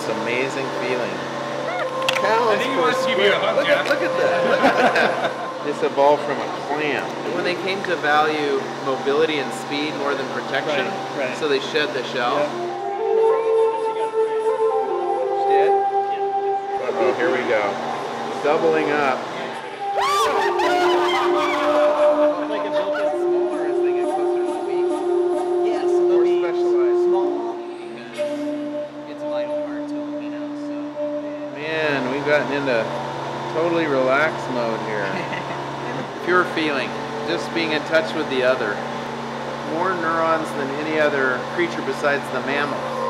most amazing feeling. I think he wants to give you a hug, Jeff. Look at that. Look at that. This evolved from a clam. When they came to value mobility and speed more than protection, so they shed the shell. Oh, here we go. Doubling up. Like a built-in smaller as they get closer to the week. Yes, so they'll be specialized. small because it's a vital part to them, you know. So. Man, we've gotten into totally relaxed mode here. Pure feeling, just being in touch with the other. More neurons than any other creature besides the mammal.